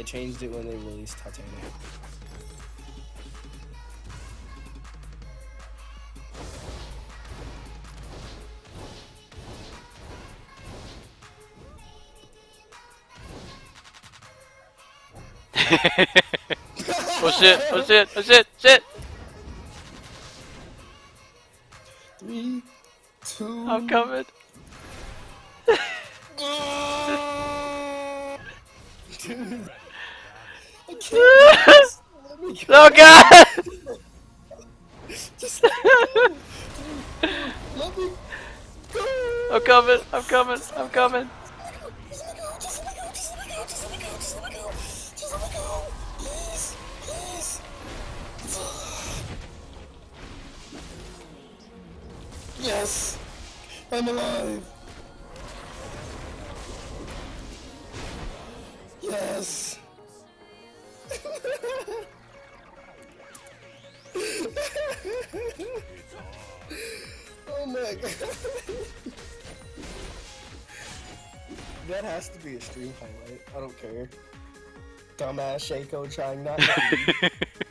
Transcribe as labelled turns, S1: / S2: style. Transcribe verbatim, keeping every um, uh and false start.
S1: They changed it when they released Titanic.
S2: Oh shit, oh shit, oh shit, shit!
S1: Three, two...
S2: I'm coming.
S1: Dude, I can't. Just let me go.
S2: Oh god!
S1: Just let me go. Let me go.
S2: I'm coming, I'm coming, I'm coming.
S1: Just let me go. Just let me go. Just let me go. Just let me go. Just let me go. Just let me go. Please. Please. Yes. I'm alive. Yes. Oh my god. That has to be a stream highlight. I don't care. Dumbass Shaco trying not to.